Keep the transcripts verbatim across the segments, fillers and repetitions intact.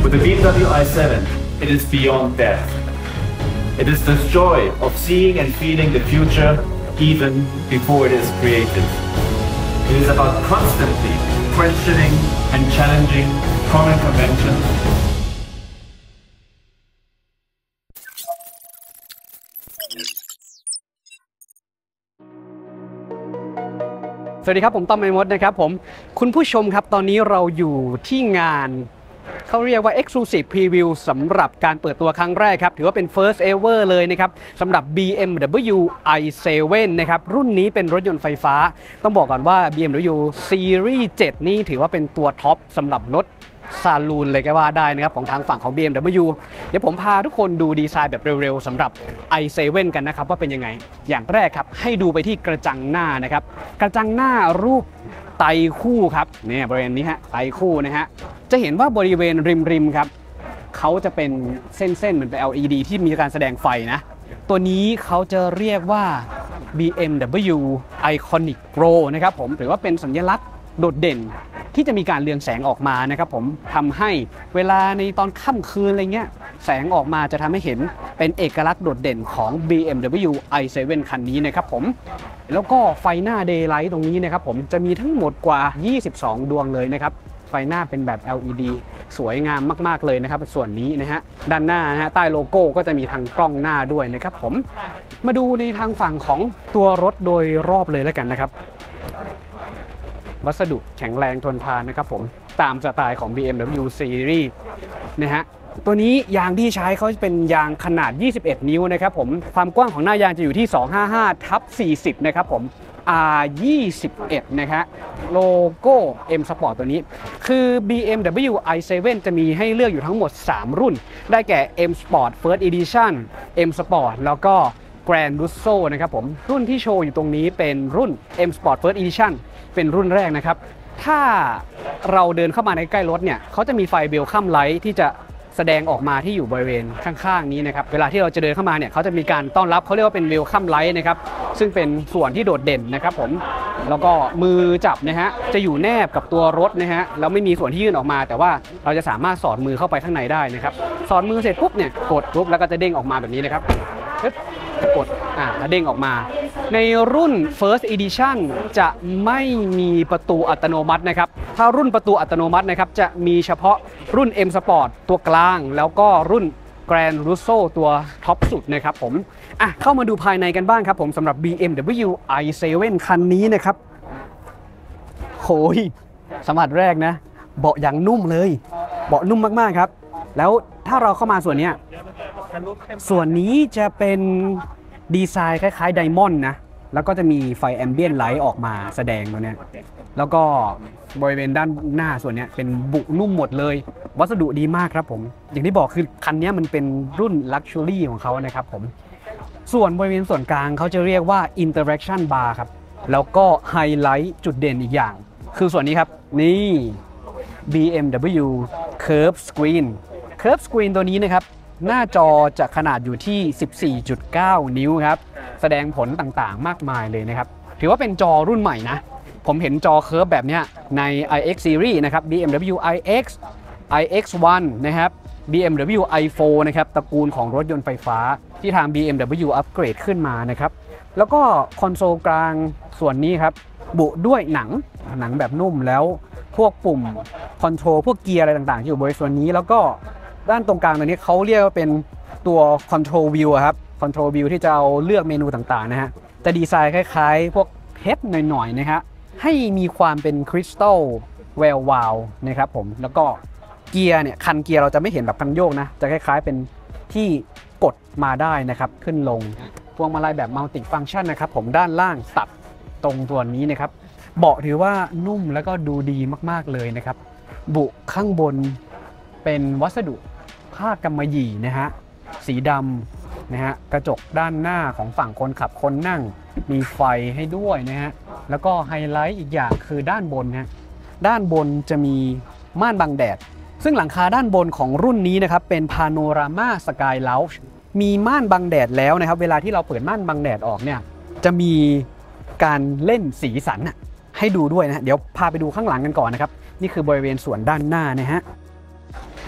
With the B M W i seven, it is beyond death. It is the joy of seeing and feeling the future even before it is created. It is about constantly questioning and challenging common conventions. สวัสดีครับผมต้อมไมมดนะครับผมคุณผู้ชมครับตอนนี้เราอยู่ที่งานเขาเรียกว่า Exclusive Preview สำหรับการเปิดตัวครั้งแรกครับถือว่าเป็น First Ever เลยนะครับสำหรับ บี เอ็ม ดับเบิลยู ไอ เซเว่น นะครับรุ่นนี้เป็นรถยนต์ไฟฟ้าต้องบอกก่อนว่า บี เอ็ม ดับเบิลยู Series เจ็ดนี่ถือว่าเป็นตัวท็อปสำหรับรถซาลูนเลยก็ว่าได้นะครับของทางฝั่งของ บี เอ็ม ดับเบิลยู เดี๋ยวผมพาทุกคนดูดีไซน์แบบเร็วๆสำหรับ ไอ เซเว่น กันนะครับว่าเป็นยังไงอย่างแรกครับให้ดูไปที่กระจังหน้านะครับกระจังหน้ารูปไตคู่ครับเนี่ยบริเวณนี้ฮะไตคู่นะฮะจะเห็นว่าบริเวณริมๆครับเขาจะเป็นเส้นๆเหมือนเป็น แอล อี ดี ที่มีการแสดงไฟนะตัวนี้เขาจะเรียกว่า บี เอ็ม ดับเบิลยู Iconic Glow นะครับผมถือว่าเป็นสัญลักษณ์โดดเด่นที่จะมีการเรืองแสงออกมานะครับผมทำให้เวลาในตอนค่ำคืนอะไรเงี้ยแสงออกมาจะทำให้เห็นเป็นเอกลักษณ์โดดเด่นของ บี เอ็ม ดับเบิลยู ไอ เซเว่น คันนี้นะครับผมแล้วก็ไฟหน้า Daylight ตรงนี้นะครับผมจะมีทั้งหมดกว่ายี่สิบสองดวงเลยนะครับไฟหน้าเป็นแบบ แอล อี ดี สวยงามมากๆเลยนะครับส่วนนี้นะฮะด้านหน้านะฮะใต้โลโก้ก็จะมีทางกล้องหน้าด้วยนะครับผมมาดูในทางฝั่งของตัวรถโดยรอบเลยแล้วกันนะครับวัสดุแข็งแรงทนทานนะครับผมตามสไตล์ของ บี เอ็ม ดับเบิลยู Series นะฮะตัวนี้ยางที่ใช้เขาเป็นยางขนาดยี่สิบเอ็ดนิ้วนะครับผมความกว้างของหน้ายางจะอยู่ที่ สองห้าห้าทับสี่สิบ นะครับผม อาร์ ยี่สิบเอ็ด นะครับโลโก้ M Sport ตัวนี้คือ บี เอ็ม ดับเบิลยู ไอ เซเว่น จะมีให้เลือกอยู่ทั้งหมดสามรุ่นได้แก่ M Sport First Edition M Sport แล้วก็ Grand Lusso นะครับผมรุ่นที่โชว์อยู่ตรงนี้เป็นรุ่น M Sport First Edition เป็นรุ่นแรกนะครับถ้าเราเดินเข้ามาในใกล้รถเนี่ยเขาจะมีไฟเวลคัมไลท์ที่จะแสดงออกมาที่อยู่บริเวณข้างๆนี้นะครับเวลาที่เราจะเดินเข้ามาเนี่ยเขาจะมีการต้อนรับเขาเรียกว่าเป็นเวลคัมไลท์นะครับซึ่งเป็นส่วนที่โดดเด่นนะครับผมแล้วก็มือจับนะฮะจะอยู่แนบกับตัวรถนะฮะแล้วไม่มีส่วนที่ยื่นออกมาแต่ว่าเราจะสามารถสอดมือเข้าไปข้างในได้นะครับสอดมือเสร็จปุ๊บเนี่ยกดปุ๊บแล้วก็จะเด้งออกมาแบบนี้นะครับกดอ่าแล้วเด้งออกมาในรุ่น First Edition จะไม่มีประตูอัตโนมัตินะครับถ้ารุ่นประตูอัตโนมัตินะครับจะมีเฉพาะรุ่น M Sport ตัวกลางแล้วก็รุ่น Grand Lusso ตัวท็อปสุดนะครับผมอ่ะเข้ามาดูภายในกันบ้างครับผมสำหรับ บี เอ็ม ดับเบิลยู ไอ เซเว่น คันนี้นะครับโหยสัมผัสแรกนะเบาะอย่างนุ่มเลยเบาะนุ่มมากๆครับแล้วถ้าเราเข้ามาส่วนนี้ส่วนนี้จะเป็นดีไซน์คล้ายๆไดมอนด์นะแล้วก็จะมีไฟแอมเบียนไลท์ออกมาแสดงตัวนี้แล้วก็บริเวณด้านหน้าส่วนนี้เป็นบุนุ่มหมดเลยวัสดุดีมากครับผมอย่างที่บอกคือคันนี้มันเป็นรุ่นลักชัวรี่ของเขานะครับผมส่วนบริเวณส่วนกลางเขาจะเรียกว่า Interaction Bar ครับแล้วก็ไฮไลท์จุดเด่นอีกอย่างคือส่วนนี้ครับนี่ บี เอ็ม ดับเบิลยู Curve Screen Curve Screen ตัวนี้นะครับหน้าจอจะขนาดอยู่ที่ สิบสี่จุดเก้า นิ้วครับแสดงผลต่างๆมากมายเลยนะครับถือว่าเป็นจอรุ่นใหม่นะผมเห็นจอเคิร์ฟแบบนี้ใน ไอ เอ็กซ์ Series นะครับ บี เอ็ม ดับเบิลยู ไอ เอ็กซ์ ไอ เอ็กซ์ วัน นะครับ บี เอ็ม ดับเบิลยู ไอ โฟร์ นะครับตระกูลของรถยนต์ไฟฟ้าที่ทาง บี เอ็ม ดับเบิลยู อัปเกรดขึ้นมานะครับแล้วก็คอนโซลกลางส่วนนี้ครับบุด้วยหนังหนังแบบนุ่มแล้วพวกปุ่มคอนโทรลพวกเกียร์อะไรต่างๆที่อยู่บริเวณส่วนนี้แล้วก็ด้านตรงกลางตัวนี้เขาเรียกว่าเป็นตัว Control View ครับ Control View ที่จะเอาเลือกเมนูต่างๆนะฮะจะดีไซน์คล้ายๆพวกเพชรหน่อยๆนะฮะให้มีความเป็นคริสตัลแวววาวนะครับผมแล้วก็เกียร์เนี่ยคันเกียร์เราจะไม่เห็นแบบคันโยกนะจะคล้ายๆเป็นที่กดมาได้นะครับขึ้นลงพวงมาลัยแบบมัลติฟังก์ชันนะครับผมด้านล่างตัดตรงตัวนี้นะครับเบาะถือว่านุ่มแล้วก็ดูดีมากๆเลยนะครับบุข้างบนเป็นวัสดุผ้ากำมะหยี่นะฮะสีดำนะฮะกระจกด้านหน้าของฝั่งคนขับคนนั่งมีไฟให้ด้วยนะฮะแล้วก็ไฮไลท์อีกอย่างคือด้านบนฮะด้านบนจะมีม่านบังแดดซึ่งหลังคาด้านบนของรุ่นนี้นะครับเป็นพาโนรามาสกายเลาจ์มีม่านบังแดดแล้วนะครับเวลาที่เราเปิดม่านบังแดดออกเนี่ยจะมีการเล่นสีสันให้ดูด้วยนะเดี๋ยวพาไปดูข้างหลังกันก่อนนะครับนี่คือบริเวณส่วนด้านหน้านะฮะ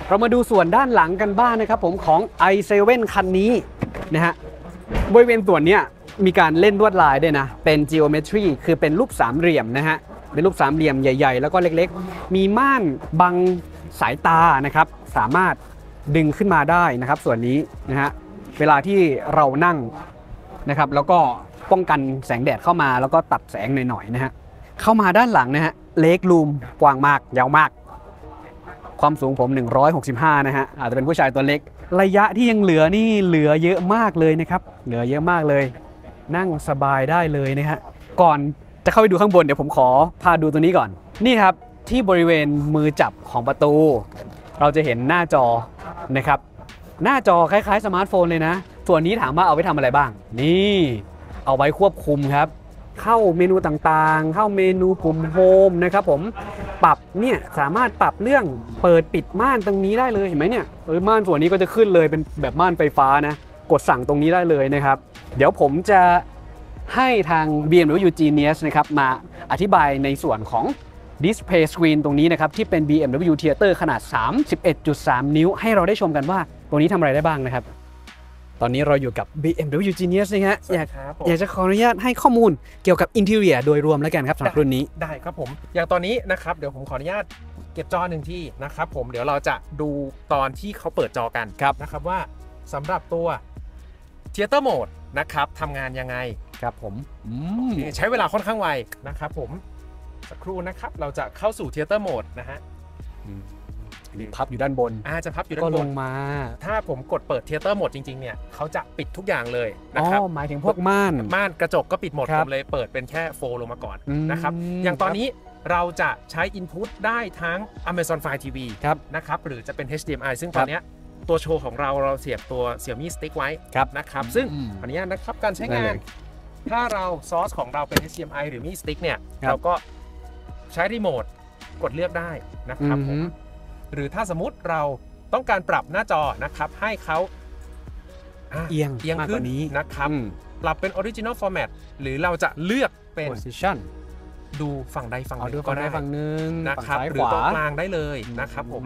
เรามาดูส่วนด้านหลังกันบ้าง นะครับผมของ ไอ เซเว่น คันนี้นะฮะบริเวณส่วนเนี้ยมีการเล่นลวดลายด้วยนะเป็น geometry คือเป็นรูปสามเหลี่ยมนะฮะเป็นรูปสามเหลี่ยมใหญ่ๆแล้วก็เล็กๆมีม่านบังสายตานะครับสามารถดึงขึ้นมาได้นะครับส่วนนี้นะฮะเวลาที่เรานั่งนะครับแล้วก็ป้องกันแสงแดดเข้ามาแล้วก็ตัดแสงหน่อยๆนะฮะเข้ามาด้านหลังนะฮะเล็กรูมกว้างมากยาวมากความสูงผมหนึ่งร้อยหกสิบห้านะฮะอาจจะเป็นผู้ชายตัวเล็กระยะที่ยังเหลือนี่เหลือเยอะมากเลยนะครับเหลือเยอะมากเลยนั่งสบายได้เลยนะฮะก่อนจะเข้าไปดูข้างบนเดี๋ยวผมขอพาดูตัวนี้ก่อนนี่ครับที่บริเวณมือจับของประตูเราจะเห็นหน้าจอนะครับหน้าจอคล้ายๆสมาร์ทโฟนเลยนะส่วนนี้ถามว่าเอาไว้ทำอะไรบ้างนี่เอาไว้ควบคุมครับเข้าเมนูต่างๆเข้าเมนูปุ่มโฮมนะครับผมปรับเนี่ยสามารถปรับเรื่องเปิดปิดม่านตรงนี้ได้เลยเห็นไหมเนี่ยเออม่านส่วนนี้ก็จะขึ้นเลยเป็นแบบม่านไฟฟ้านะกดสั่งตรงนี้ได้เลยนะครับเดี๋ยวผมจะให้ทาง บี เอ็ม ดับเบิลยู Genius นะครับมาอธิบายในส่วนของ Display Screen ตรงนี้นะครับที่เป็น บี เอ็ม ดับเบิลยู Theater ขนาด สามสิบเอ็ดจุดสาม นิ้วให้เราได้ชมกันว่าตรงนี้ทำอะไรได้บ้างนะครับตอนนี้เราอยู่กับ บี เอ็ม ดับเบิลยู Genius นะฮะอยากอยากจะขออนุญาตให้ข้อมูลเกี่ยวกับ Interior โดยรวมแล้วกันครับสำหรับรุ่นนี้ได้ครับผมอย่างตอนนี้นะครับเดี๋ยวผมขออนุญาตเก็บจอหนึ่งที่นะครับผมเดี๋ยวเราจะดูตอนที่เขาเปิดจอกันนะครับว่าสำหรับตัว Theater Mode นะครับทำงานยังไงครับผมใช้เวลาค่อนข้างไวนะครับผมสักครู่นะครับเราจะเข้าสู่ Theater Mode นะฮะพับอยู่ด้านบนอาจะพับอยู่ด้านบนก็ลงมาถ้าผมกดเปิด Theater Mode จริงๆเนี่ยเขาจะปิดทุกอย่างเลยนะครับอ๋อหมายถึงพวกม่านม่านกระจกก็ปิดหมดผมเลยเปิดเป็นแค่โฟลงมาก่อนนะครับอย่างตอนนี้เราจะใช้ Input ได้ทั้ง Amazon Fire ที วี นะครับหรือจะเป็น เอช ดี เอ็ม ไอ ซึ่งตอนนี้ตัวโชว์ของเราเราเสียบตัว Xiaomi Stick ไว้นะครับซึ่งขออนุญาตนะครับการใช้งานถ้าเราซอสของเราเป็น เอช ดี เอ็ม ไอ หรือ Mi Stick เนี่ยเราก็ใช้รีโมทกดเลือกได้นะครับผมหรือถ้าสมมุติเราต้องการปรับหน้าจอนะครับให้เขาเอียงเอียงขึ้นนะครับปรับเป็น Original Format หรือเราจะเลือกเป็น Position ดูฝั่งใดฝั่งหนึ่งก็ได้ฝั่งหนึ่งนะครับหรือตรงกลางได้เลยนะครับผม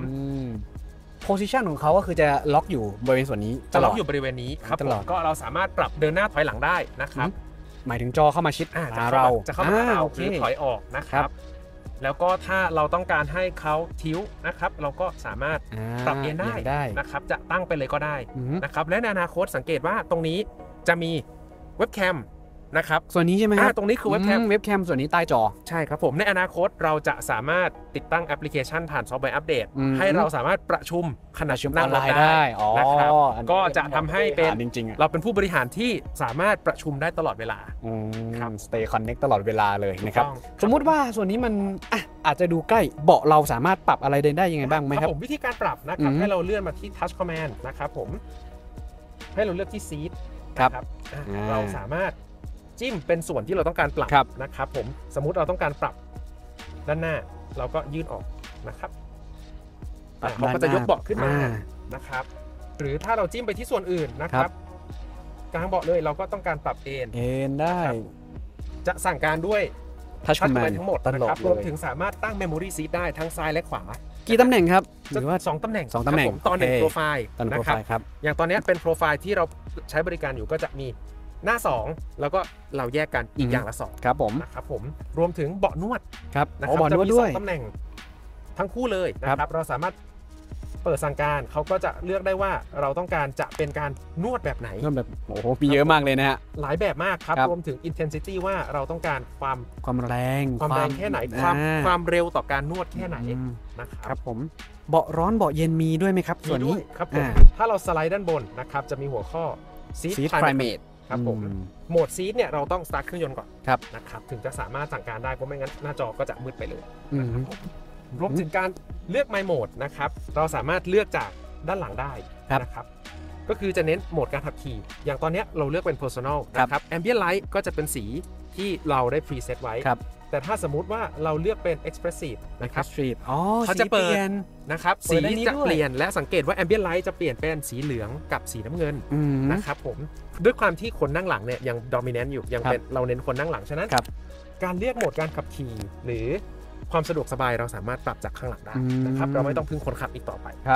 Position ของเขาก็คือจะล็อกอยู่บริเวณส่วนนี้จะล็อกอยู่บริเวณนี้ครับผมก็เราสามารถปรับเดินหน้าถอยหลังได้นะครับหมายถึงจอเข้ามาชิดเราจะเข้ามาเราหรือถอยออกนะครับแล้วก็ถ้าเราต้องการให้เขาทิ้วนะครับเราก็สามารถปรับเอนได้นะครับจะตั้งไปเลยก็ได้นะครับและในอนาคตสังเกตว่าตรงนี้จะมีเว็บแคมนะครับส่วนนี้ใช่ไหมครับตรงนี้คือเว็บแคมเว็บแคมส่วนนี้ใต้จอใช่ครับผมในอนาคตเราจะสามารถติดตั้งแอปพลิเคชันผ่านซอฟต์แวร์อัปเดตให้เราสามารถประชุมขณะชุมนั่งรถได้นะครับก็จะทำให้เป็นเราเป็นผู้บริหารที่สามารถประชุมได้ตลอดเวลาครับ stay connect ตลอดเวลาเลยนะครับสมมุติว่าส่วนนี้มันอาจจะดูใกล้เบาะเราสามารถปรับอะไรได้ยังไงบ้างไหมครับผมวิธีการปรับนะครับให้เราเลื่อนมาที่ touch command นะครับผมให้เราเลือกที่ seat ครับเราสามารถจิ้มเป็นส่วนที่เราต้องการปรับนะครับผมสมมุติเราต้องการปรับด้านหน้าเราก็ยื่นออกนะครับเขาก็จะยกเบาะขึ้นมานะครับหรือถ้าเราจิ้มไปที่ส่วนอื่นนะครับกลางเบาะเลยเราก็ต้องการปรับเอนเอนได้จะสั่งการด้วยทัชคอมแมนด์ทั้งหมดนะครับรวมถึงสามารถตั้ง Memory Seat ได้ทั้งซ้ายและขวากี่ตำแหน่งครับหรือว่าสองตำแหน่งสองตำแหน่งตอนหนึ่งโปรไฟล์นะครับอย่างตอนนี้เป็นโปรไฟล์ที่เราใช้บริการอยู่ก็จะมีหน้าสองแล้วก็เราแยกกันอีกอย่างละสองครับผมนะครับผมรวมถึงเบาะนวดครับนะครับจะมีสองตำแหน่งทั้งคู่เลยนะครับเราสามารถเปิดสั่งการเขาก็จะเลือกได้ว่าเราต้องการจะเป็นการนวดแบบไหนนวดแบบโอ้โหมีเยอะมากเลยนะฮะหลายแบบมากครับรวมถึง intensity ว่าเราต้องการความความแรงความแรงแค่ไหนความความเร็วต่อการนวดแค่ไหนนะครับครับผมเบาะร้อนเบาะเย็นมีด้วยไหมครับส่วนนี้ครับผมถ้าเราสไลด์ด้านบนนะครับจะมีหัวข้อ Seat Climate ครับผมโหมดซีทเนี่ยเราต้องสตาร์ทเครื่องยนต์ก่อนนะครับถึงจะสามารถสั่งการได้เพราะไม่งั้นหน้าจอก็จะมืดไปเลยรวมถึงการเลือก My Mode นะครับเราสามารถเลือกจากด้านหลังได้นะครับก็คือจะเน้นโหมดการขับขี่อย่างตอนนี้เราเลือกเป็น Personal นะครับ Ambient Light ก็จะเป็นสีที่เราได้ preset ไว้แต่ถ้าสมมุติว่าเราเลือกเป็น Expressive นะครับเขาจะเปิดนะครับสีจะเปลี่ยนและสังเกตว่า Ambient Light จะเปลี่ยนเป็นสีเหลืองกับสีน้ำเงินนะครับผมด้วยความที่คนนั่งหลังเนี่ยยัง dominant อยู่ยังเป็นเราเน้นคนนั่งหลังฉะนั้นการเลือกโหมดการขับขี่หรือความสะดวกสบายเราสามารถปรับจากข้างหลังได้นะครับเราไม่ต้องพึ่งคนขับอีกต่อไปครับ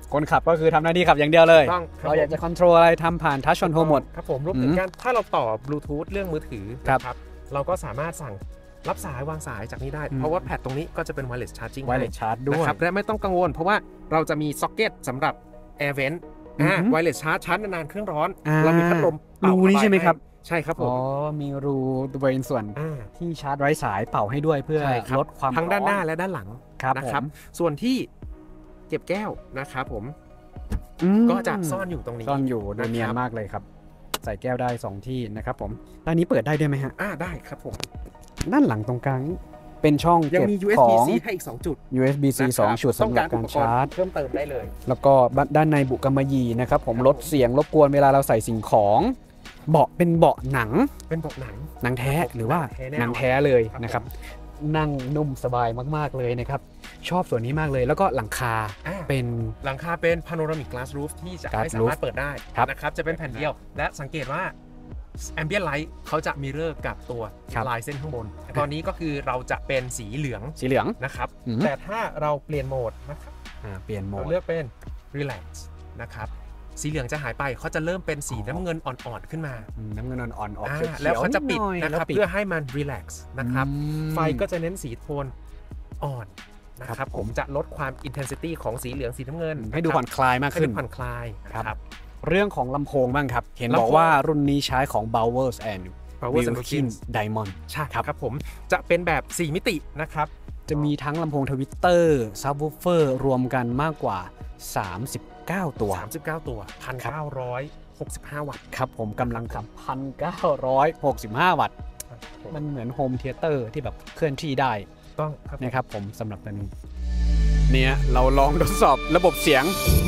คนขับก็คือทำหน้าที่ขับอย่างเดียวเลยเราอยากจะคอนโทรลอะไรทำผ่านทัชคอนโทรลหมดครับผมรวมถึงการถ้าเราต่อบลูทูธเรื่องมือถือครับเราก็สามารถสั่งรับสายวางสายจากนี้ได้เพราะว่าแพดตรงนี้ก็จะเป็น wireless charging wireless charge ด้วยนะครับและไม่ต้องกังวลเพราะว่าเราจะมีซ็อกเก็ตสำหรับ air vent อ่า wireless charge ชาร์จนานๆเครื่องร้อนเรามีพัดลมรูนี้ใช่ไหมครับใช่ครับผมอ๋อมีรูบริเวณส่วนที่ชาร์จไร้สายเป่าให้ด้วยเพื่อลดความทั้งด้านหน้าและด้านหลังนะครับส่วนที่เก็บแก้วนะครับผมก็จะซ่อนอยู่ตรงนี้ซ่อนอยู่โดยเนียนมากเลยครับใส่แก้วได้สองที่นะครับผมด้านนี้เปิดได้ด้วยไหมฮะอ่าได้ครับผมด้านหลังตรงกลางเป็นช่องเก็บของยู เอส บี ซี ให้อีกสองจุดยู เอส บี ซี สองจุดสำหรับการชาร์จเพิ่มเติมได้เลยแล้วก็ด้านในบุกำมะหยี่นะครับผมลดเสียงรบกวนเวลาเราใส่สิ่งของเบาะเป็นเบาะหนังเป็นเบาะหนังหนังแท้หรือว่าหนังแท้เลยนะครับนั่งนุ่มสบายมากๆเลยนะครับชอบส่วนนี้มากเลยแล้วก็หลังคาเป็นหลังคาเป็น panoramic glass roof ที่จะไม่สามารถเปิดได้นะครับจะเป็นแผ่นเดียวและสังเกตว่า ambient light เขาจะมิเรอร์กับตัวลายเส้นข้างบนตอนนี้ก็คือเราจะเป็นสีเหลืองสีเหลืองนะครับแต่ถ้าเราเปลี่ยนโหมดนะครับเปลี่ยนโหมดเราเลือกเป็น relax นะครับสีเหลืองจะหายไปเขาจะเริ่มเป็นสีน้ำเงินอ่อนๆขึ้นมาน้ำเงินอ่อนๆออกเขียวแล้วเขาจะปิดนะครับเพื่อให้มัน relax นะครับไฟก็จะเน้นสีโทนอ่อนนะครับผมจะลดความ intensity ของสีเหลืองสีน้ำเงินให้ดูผ่อนคลายมากขึ้นผ่อนคลายครับเรื่องของลำโพงบ้างครับเห็นบอกว่ารุ่นนี้ใช้ของ Bowers and Wilkins Diamond ใช่ครับผมจะเป็นแบบสี่มิตินะครับจะมีทั้งลำโพงทวิตเตอร์ซับวูฟเฟอร์รวมกันมากกว่าสามสิบเก้าตัวสามสิบเก้าตัว หนึ่งพันเก้าร้อยหกสิบห้า วัตต์ครับผมกำลังขับ หนึ่งพันเก้าร้อยหกสิบห้า วัตต์มันเหมือนโฮมเธียเตอร์ที่แบบเคลื่อนที่ได้ต้องนะครับผมสำหรับตัวนี้เนี่ยเราลองทดสอบระบบเสียง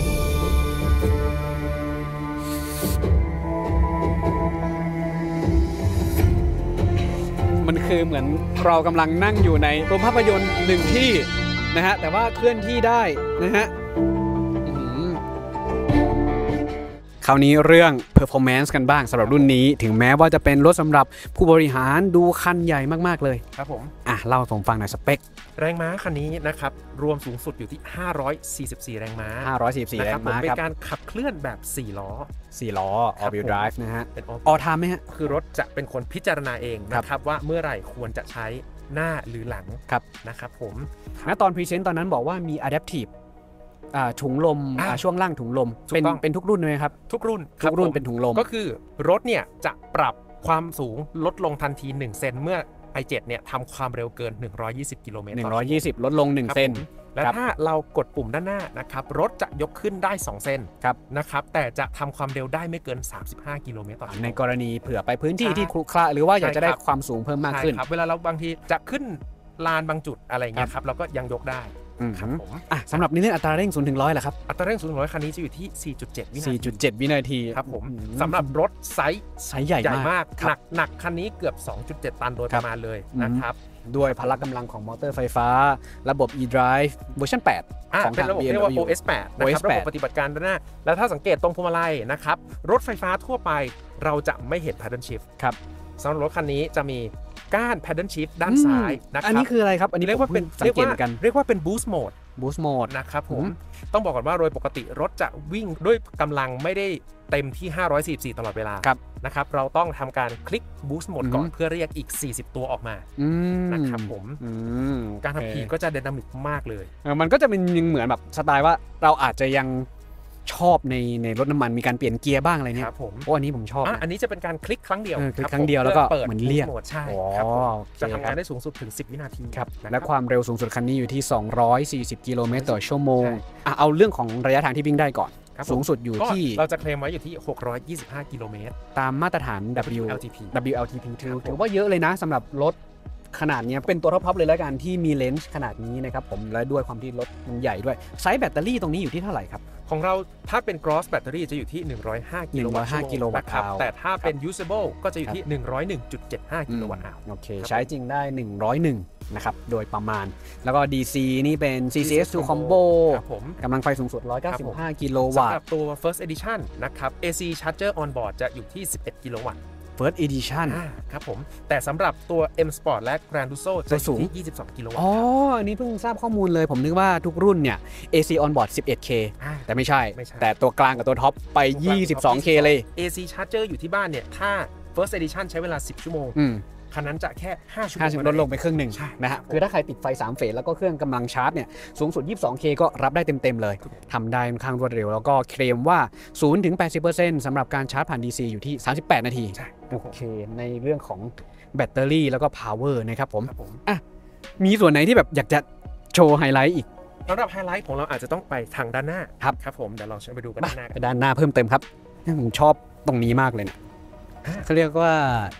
มันคือเหมือนเรากำลังนั่งอยู่ในโรงภาพยนตร์หนึ่งที่นะฮะแต่ว่าเคลื่อนที่ได้นะฮะคราวนี้เรื่อง performance กันบ้างสำหรับรุ่นนี้ถึงแม้ว่าจะเป็นรถสำหรับผู้บริหารดูคันใหญ่มากๆเลยครับผมอ่ะเล่าให้ผมฟังหน่อยสเปคแรงม้าคันนี้นะครับรวมสูงสุดอยู่ที่ห้าร้อยสี่สิบสี่แรงม้าห้าร้อยสี่สิบสี่แรงม้าครับเป็นการขับเคลื่อนแบบสี่ล้อสี่ล้อ all wheel drive นะฮะเป็น all time ไหมฮะคือรถจะเป็นคนพิจารณาเองนะครับว่าเมื่อไหร่ควรจะใช้หน้าหรือหลังนะครับผมณตอนพรีเซนต์ตอนนั้นบอกว่ามี adaptiveถุงลมช่วงล่างถุงลมเป็นเป็นทุกรุ่นไหมครับทุกรุ่นทุกรุ่นเป็นถุงลมก็คือรถเนี่ยจะปรับความสูงลดลงทันทีหนึ่งเซนเมื่อ ไอ เซเว่น เนี่ยทำความเร็วเกินหนึ่งร้อยยี่สิบกิโลเมตรหนึ่งร้อยยี่สิบลดลงหนึ่งเซนและถ้าเรากดปุ่มด้านหน้านะครับรถจะยกขึ้นได้สองเซนนะครับแต่จะทำความเร็วได้ไม่เกินสามสิบห้ากิโลเมตรต่อชั่วโมงในกรณีเผื่อไปพื้นที่ที่ครุขระหรือว่าอยากจะได้ความสูงเพิ่มมากขึ้นเวลาเราบางทีจะขึ้นลานบางจุดอะไรเงี้ยครับเราก็ยังยกได้ครับผมสำหรับในเรื่องอัตราเร่งศูนย์ถึงร้อยแหละครับอัตราเร่งศูนย์ถึงร้อยคันนี้จะอยู่ที่ สี่จุดเจ็ด วินาทีสี่จุดเจ็ด วินาทีครับผมสำหรับรถไซส์ไซส์ใหญ่มากหนักหนักคันนี้เกือบ สองจุดเจ็ด ตันโดยประมาณเลยนะครับด้วยพละกำลังของมอเตอร์ไฟฟ้าระบบ e-drive เวอร์ชันแปดของทาง บี เอ็ม ดับเบิลยู โอ เอส แปด นะครับระบบปฏิบัติการด้านหน้าแล้วถ้าสังเกตตรงพวงมาลัยนะครับรถไฟฟ้าทั่วไปเราจะไม่เห็น paddle shift ครับสำหรับรถคันนี้จะมีก้าน paddle shift ด้านซ้ายนะครับอันนี้คืออะไรครับอันนี้เรียกว่าเป็นเรียกว่าเรียกว่าเป็น boost mode boost mode นะครับผมต้องบอกก่อนว่าโดยปกติรถจะวิ่งด้วยกำลังไม่ได้เต็มที่ห้าร้อยสี่สิบสี่ตลอดเวลานะครับเราต้องทำการคลิก boost mode ก่อนเพื่อเรียกอีกสี่สิบตัวออกมานะครับผมการทำขี่ก็จะไดนามิกมากเลยมันก็จะเป็นเหมือนแบบสไตล์ว่าเราอาจจะยังชอบในในรถน้ำมันมีการเปลี่ยนเกียร์บ้างอะไรเนี่ยครับผมโอ้อันนี้ผมชอบอันนี้จะเป็นการคลิกครั้งเดียวคลิกครั้งเดียวแล้วก็เหมือนเรียกใช่ครับจะทำงานได้สูงสุดถึงสิบวินาทีครับและความเร็วสูงสุดคันนี้อยู่ที่สองร้อยสี่สิบกิโลเมตรต่อชั่วโมงเอาเรื่องของระยะทางที่วิ่งได้ก่อนสูงสุดอยู่ที่เราจะเคลมไว้อยู่ที่หกร้อยยี่สิบห้ากิโลเมตรตามมาตรฐาน ดับเบิลยู แอล ที พี ดับเบิลยู แอล ที พี ถือว่าเยอะเลยนะสำหรับรถขนาดนี้เป็นตัวท็อปๆเลยแล้วกันที่มีเลนส์ขนาดนี้นะครับผมและด้วยความที่รถมันใหญ่ด้วยไซส์แบตเตอรี่ตรงนี้อยู่ที่เท่าไหร่ครับของเราถ้าเป็น gross battery จะอยู่ที่หนึ่งร้อยห้ากิโลวัตต์ครับแต่ถ้าเป็น usable ก็จะอยู่ที่ หนึ่งร้อยเอ็ดจุดเจ็ดห้ากิโลวัตต์โอเคใช้จริงได้หนึ่งร้อยเอ็ดนะครับโดยประมาณแล้วก็ ดี ซี นี่เป็น ซี ซี เอส ทู Combo กำลังไฟสูงสุดหนึ่งร้อยเก้าสิบห้ากิโลวัตต์สำหรับตัว first edition นะครับ เอ ซี charger on board จะอยู่ที่สิบเอ็ดกิโลวัตต์ First Edition ครับผมแต่สำหรับตัว M Sport และ Gran Turismo จะอยู่ที่ยี่สิบสองกิโลวัตต์อ๋ออันนี้เพิ่งทราบข้อมูลเลยผมนึกว่าทุกรุ่นเนี่ย เอ ซี Onboard สิบเอ็ดเค แต่ไม่ใช่แต่ตัวกลางกับตัวท็อปไป ยี่สิบสองเค เลยเอ ซี Charger อยู่ที่บ้านเนี่ยถ้า First Edition ใช้เวลาสิบชั่วโมงคันนั้นจะแค่ห้าชั่วโมงลดลงไปครึ่งหนึ่งนะฮะคือถ้าใครติดไฟสามเฟสแล้วก็เครื่องกำลังชาร์จเนี่ยสูงสุด ยี่สิบสองเค ก็รับได้เต็มๆเลยทำได้ค่อนข้างรวดเร็วแล้วก็เคลมว่า ศูนย์ถึงแปดสิบเปอร์เซ็นต์ สำหรับการชาร์จผ่าน ดี ซี อยู่ที่ สามสิบแปด นาทีโอเคในเรื่องของแบตเตอรี่แล้วก็ power นะครับผมอ่ะมีส่วนไหนที่แบบอยากจะโชว์ไฮไลท์อีกสำหรับไฮไลท์ของเราอาจจะต้องไปทางด้านหน้าครับครับผมเดี๋ยวเราไปดูกันด้านหน้าไปด้านหน้าเพิ่มเติมครับผมชอบตรงนี้มากเลยนะเขาเรียกว่า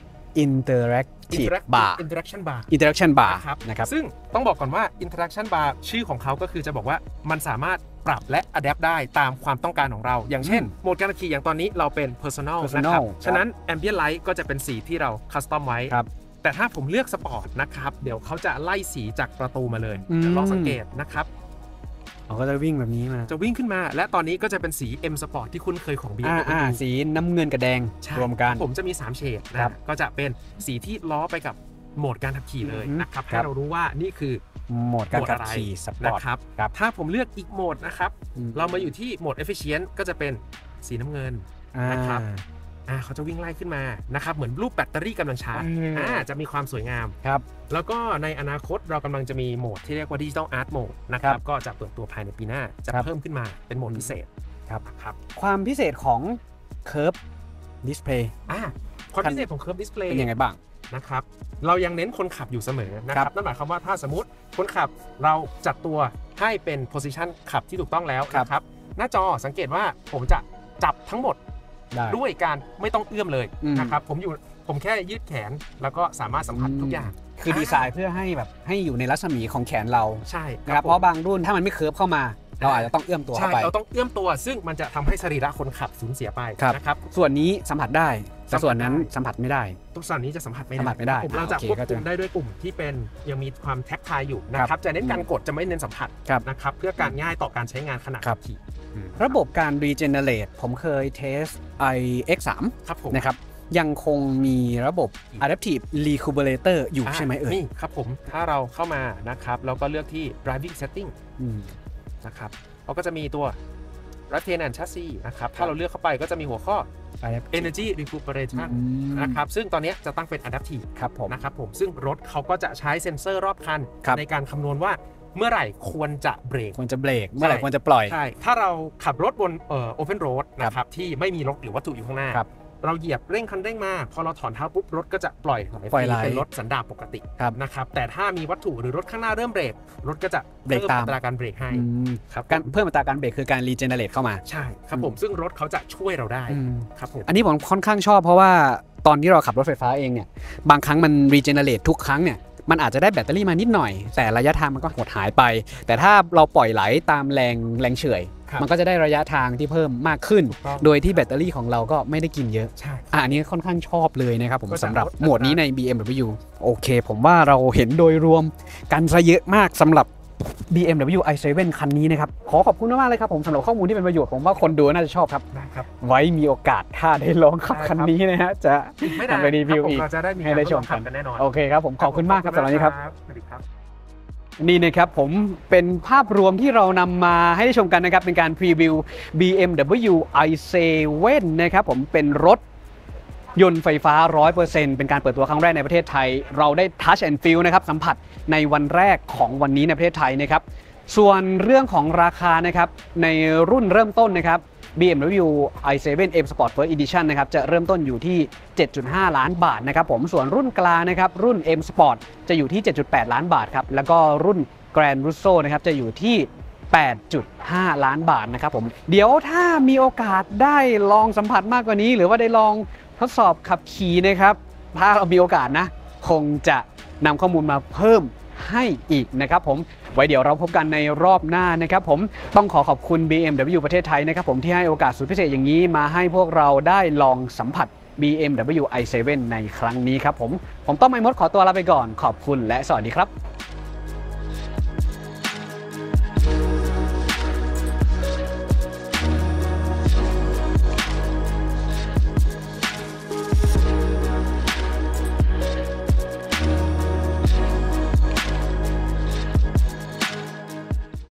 interactive bar interaction bar interaction bar นะครับซึ่งต้องบอกก่อนว่า interaction bar ชื่อของเขาก็คือจะบอกว่ามันสามารถปรับและ adapt ได้ตามความต้องการของเราอย่างเช่นโหมดการขับขี่อย่างตอนนี้เราเป็น personal นะครับฉะนั้น ambient light ก็จะเป็นสีที่เรา custom ไว้แต่ถ้าผมเลือก sport นะครับเดี๋ยวเขาจะไล่สีจากประตูมาเลยลองสังเกตนะครับเขาก็จะวิ่งแบบนี้มาจะวิ่งขึ้นมาและตอนนี้ก็จะเป็นสี M Sport ที่คุ้นเคยของ บี เอ็มอ่าสีน้ำเงินกับแดงรวมกันผมจะมีสามเฉดนะก็จะเป็นสีที่ล้อไปกับโหมดการขับขี่เลยนะครับให้เรารู้ว่านี่คือโหมดการขับขี่สปอร์ตนะครับถ้าผมเลือกอีกโหมดนะครับเรามาอยู่ที่โหมด Efficient ก็จะเป็นสีน้ำเงินนะครับอ่าเขาจะวิ่งไล่ขึ้นมานะครับเหมือนรูปแบตเตอรี่กำลังชาร์จอ่าจะมีความสวยงามครับแล้วก็ในอนาคตเรากำลังจะมีโหมดที่เรียกว่า Digital Art Mode นะครับก็จะเปิดตัวภายในปีหน้าจะเพิ่มขึ้นมาเป็นโหมดพิเศษครับครับความพิเศษของ Curve Display อ่าความพิเศษของ Curve Display เป็นยังไงบ้างนะครับเรายังเน้นคนขับอยู่เสมอนะครับนั่นหมายความว่าถ้าสมมติคนขับเราจัดตัวให้เป็น position ขับที่ถูกต้องแล้วนะครับหน้าจอสังเกตว่าผมจะจับทั้งหมดด้วยการไม่ต้องเอื้อมเลยนะครับผมอยู่ผมแค่ยืดแขนแล้วก็สามารถสัมผัสทุกอย่างคือดีไซน์เพื่อให้แบบให้อยู่ในรัศมีของแขนเราใช่นะครับเพราะบางรุ่นถ้ามันไม่เคิร์ฟเข้ามาเราอาจจะต้องเอื้อมตัวเข้าไปเราต้องเอื้อมตัวซึ่งมันจะทำให้สรีระคนขับสูญเสียไปนะครับส่วนนี้สัมผัสได้แต่ส่วนนั้นสัมผัสไม่ได้ตัวส่วนนี้จะสัมผัสไม่ได้เราจะควบคุมได้ด้วยกลุ่มที่เป็นยังมีความแท็กทายอยู่นะครับจะเน้นการกดจะไม่เน้นสัมผัสนะครับเพื่อการง่ายต่อการใช้งานขณะขับขี่ระบบการ regenerate ผมเคยเทส ไอ เอ็กซ์ สาม นะครับยังคงมีระบบ adaptive recuperator อยู่ใช่ไหมเอ่ยนี่ครับผมถ้าเราเข้ามานะครับแล้วก็เลือกที่ driving setting นะครับเราก็จะมีตัว drivetrain and chassis นะครับถ้าเราเลือกเข้าไปก็จะมีหัวข้อ energy recuperation นะครับซึ่งตอนนี้จะตั้งเป็น adaptive ครับผมนะครับผมซึ่งรถเขาก็จะใช้เซ็นเซอร์รอบคันในการคำนวณว่าเมื่อไหร่ควรจะเบรกควรจะเบรกเมื่อไหร่ควรจะปล่อยใช่ถ้าเราขับรถบนเอ่อ open road นะครับที่ไม่มีรถหรือวัตถุอยู่ข้างหน้าเราเหยียบเร่งคันเร่งมาพอเราถอนเท้าปุ๊บรถก็จะปล่อยไหลเป็นรถสันดาปปกตินะครับแต่ถ้ามีวัตถุหรือรถข้างหน้าเริ่มเบรกรถก็จะเพิ่มอัตราการเบรกให้ครับการเพิ่มอัตราการเบรกคือการรีเจเนเรตเข้ามาใช่ครับผมซึ่งรถเขาจะช่วยเราได้ครับผมอันนี้ผมค่อนข้างชอบเพราะว่าตอนที่เราขับรถไฟฟ้าเองเนี่ยบางครั้งมันรีเจเนเรตทุกครั้งเนี่ยมันอาจจะได้แบตเตอรี่มานิดหน่อยแต่ระยะทางมันก็หดหายไปแต่ถ้าเราปล่อยไหลตามแรงแรงเฉื่อยมันก็จะได้ระยะทางที่เพิ่มมากขึ้นโดยที่แบตเตอรี่ของเราก็ไม่ได้กินเยอะอันนี้ค่อนข้างชอบเลยนะครับผมสำหรับโหมดนี้ใน บี เอ็ม ดับเบิลยู โอเคผมว่าเราเห็นโดยรวมกันซะเยอะมากสำหรับ บี เอ็ม ดับเบิลยู ไอ เซเว่น คันนี้นะครับขอขอบคุณมากเลยครับผมสำหรับข้อมูลที่เป็นประโยชน์ผมว่าคนดูน่าจะชอบครับไว้มีโอกาสถ้าได้ลองขับคันนี้นะฮะจะทำไปรีวิวอีกให้ได้ชมกันโอเคครับผมขอบคุณมากครับสำหรับนี้ครับนี่นะครับผมเป็นภาพรวมที่เรานำมาให้ได้ชมกันนะครับเป็นการพรีวิว บี เอ็ม ดับเบิลยู ไอ เซเว่น นะครับผมเป็นรถยนต์ไฟฟ้า ร้อยเปอร์เซ็นต์ เป็นการเปิดตัวครั้งแรกในประเทศไทยเราได้ Touch and Feel นะครับสัมผัสในวันแรกของวันนี้ในประเทศไทยนะครับส่วนเรื่องของราคานะครับในรุ่นเริ่มต้นนะครับ บี เอ็ม ดับเบิลยู ไอ เซเว่น M Sport First Edition นะครับจะเริ่มต้นอยู่ที่ เจ็ดจุดห้า ล้านบาทนะครับผมส่วนรุ่นกลางนะครับรุ่น M Sport จะอยู่ที่ เจ็ดจุดแปด ล้านบาทครับแล้วก็รุ่น Gran Turismo นะครับจะอยู่ที่ แปดจุดห้า ล้านบาทนะครับผมเดี๋ยวถ้ามีโอกาสได้ลองสัมผัสมากกว่านี้หรือว่าได้ลองทดสอบขับขี่นะครับถ้าเรามีโอกาสนะคงจะนำข้อมูลมาเพิ่มให้อีกนะครับผมไว้เดี๋ยวเราพบกันในรอบหน้านะครับผมต้องขอขอบคุณ บี เอ็ม ดับเบิลยู ประเทศไทยนะครับผมที่ให้โอกาสสุดพิเศษอย่างนี้มาให้พวกเราได้ลองสัมผัส บี เอ็ม ดับเบิลยู ไอ เซเว่น ในครั้งนี้ครับผมผมต้อมไอมดขอตัวลาไปก่อนขอบคุณและสวัสดีครับ